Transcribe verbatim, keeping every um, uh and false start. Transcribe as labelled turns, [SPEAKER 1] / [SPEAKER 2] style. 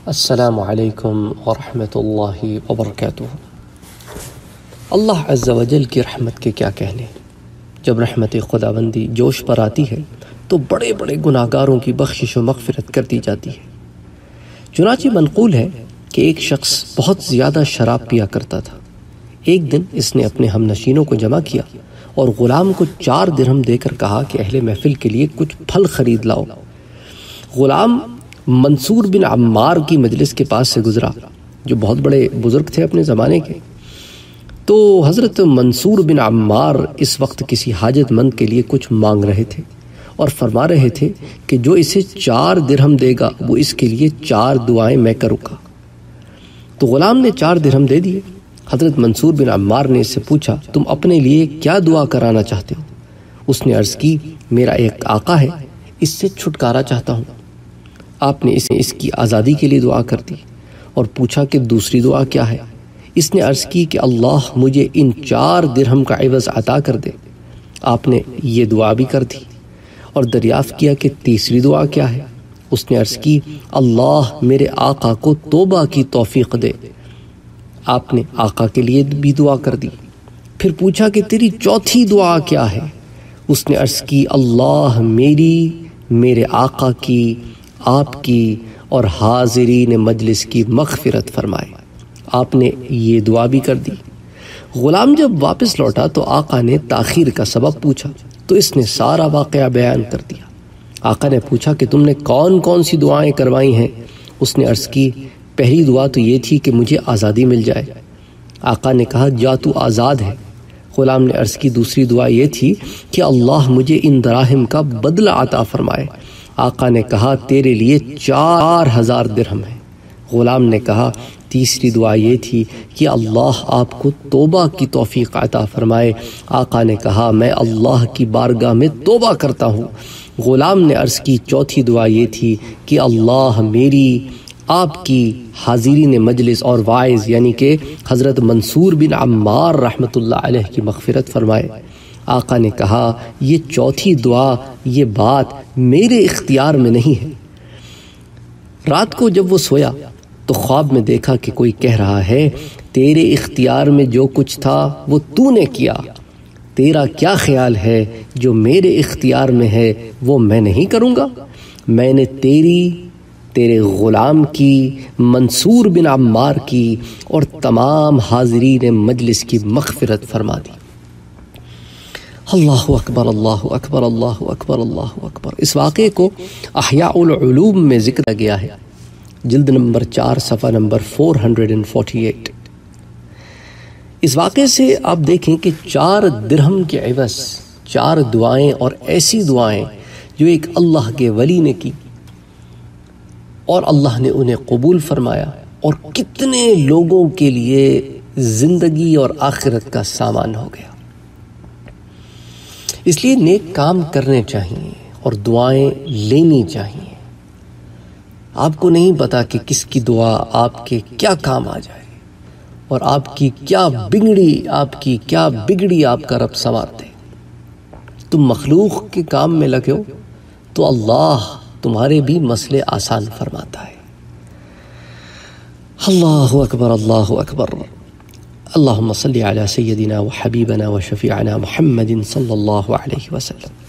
[SPEAKER 1] السلام علیکم ورحمۃ اللہ وبرکاتہ۔ اللہ عز و جل کی رحمت کے کیا کہنے، جب رحمت خداوندی جوش پر آتی ہے تو بڑے بڑے گناہگاروں کی بخشش و مغفرت کر دی جاتی ہے۔ چنانچہ منقول ہے کہ ایک شخص بہت زیادہ شراب پیا کرتا تھا۔ ایک دن اس نے اپنے ہم نشینوں کو جمع کیا اور غلام کو چار درہم دے کر کہا کہ اہل محفل کے لیے کچھ پھل خرید لاؤ۔ غلام منصور بن عمار کی مجلس کے پاس سے گزرا، جو بہت بڑے بزرگ تھے اپنے زمانے کے۔ تو حضرت منصور بن عمار اس وقت کسی حاجت مند کے لیے کچھ مانگ رہے تھے اور فرما رہے تھے کہ جو اسے چار درہم دے گا وہ اس کے لیے چار دعائیں میں کروں گا۔ تو غلام نے چار درہم دے دیے۔ حضرت منصور بن عمار نے اس سے پوچھا، تم اپنے لیے کیا دعا کرانا چاہتے ہو؟ اس نے عرض کی، میرا ایک آقا ہے، اس سے چھٹکارا چاہتا ہوں۔ آپ نے اسے اس کی آزادی کے لیے دعا کر دی اور پوچھا کہ دوسری دعا کیا ہے؟ اس نے عرض کی کہ اللہ مجھے ان چار درہم کا عوض عطا کر دے۔ آپ نے یہ دعا بھی کر دی اور دریافت کیا کہ تیسری دعا کیا ہے؟ اس نے عرض کی، اللہ میرے آقا کو توبہ کی توفیق دے۔ آپ نے آقا کے لیے بھی دعا کر دی۔ پھر پوچھا کہ تیری چوتھی دعا کیا ہے؟ اس نے عرض کی، اللہ میری، میرے آقا کی، آپ کی اور حاضرین مجلس کی مغفرت فرمائے۔ آپ نے یہ دعا بھی کر دی۔ غلام جب واپس لوٹا تو آقا نے تاخیر کا سبب پوچھا تو اس نے سارا واقعہ بیان کر دیا۔ آقا نے پوچھا کہ تم نے کون کون سی دعائیں کروائی ہیں؟ اس نے عرض کی، پہلی دعا تو یہ تھی کہ مجھے آزادی مل جائے۔ آقا نے کہا، جا تو آزاد ہے۔ غلام نے عرض کی، دوسری دعا یہ تھی کہ اللہ مجھے ان دراہم کا بدلہ عطا فرمائے۔ آقا نے کہا، تیرے لیے چار ہزار درہم ہے۔ غلام نے کہا، تیسری دعا یہ تھی کہ اللہ آپ کو توبہ کی توفیق عطا فرمائے۔ آقا نے کہا، میں اللہ کی بارگاہ میں توبہ کرتا ہوں۔ غلام نے عرض کی، چوتھی دعا یہ تھی کہ اللہ میری، آپ کی، حاضرین مجلس اور واعظ یعنی کہ حضرت منصور بن عمار رحمۃ اللہ علیہ کی مغفرت فرمائے۔ آقا نے کہا، یہ چوتھی دعا، یہ بات میرے اختیار میں نہیں ہے۔ رات کو جب وہ سویا تو خواب میں دیکھا کہ کوئی کہہ رہا ہے، تیرے اختیار میں جو کچھ تھا وہ تو نے کیا، تیرا کیا خیال ہے جو میرے اختیار میں ہے وہ میں نہیں کروں گا؟ میں نے تیری، تیرے غلام کی، منصور بن عمار کی اور تمام حاضرین مجلس کی مغفرت فرما دی۔ اللہ اکبر، اللہ اکبر، اللہ اکبر، اللہ اکبر۔ اس واقعے کو احیاء العلوم میں ذکر گیا ہے، جلد نمبر چار صفحہ نمبر چار سو اڑتالیس۔ اس واقعے سے آپ دیکھیں کہ چار درہم کے عوض چار دعائیں، اور ایسی دعائیں جو ایک اللہ کے ولی نے کی اور اللہ نے انہیں قبول فرمایا، اور کتنے لوگوں کے لیے زندگی اور آخرت کا سامان ہو گیا۔ اس لیے نیک کام کرنے چاہیے اور دعائیں لینی چاہیے۔ آپ کو نہیں پتا کہ کس کی دعا آپ کے کیا کام آ جائے اور آپ کی کیا بگڑی آپ کی کیا بگڑی آپ کا رب سنوار دے۔ تم مخلوق کے کام میں لگے ہو تو اللہ تمہارے بھی مسئلے آسان فرماتا ہے۔ اللہ اکبر، اللہ اکبر۔ اللہم صلی علی سیدنا و حبیبنا و شفیعنا محمد صلی اللہ علیہ وسلم۔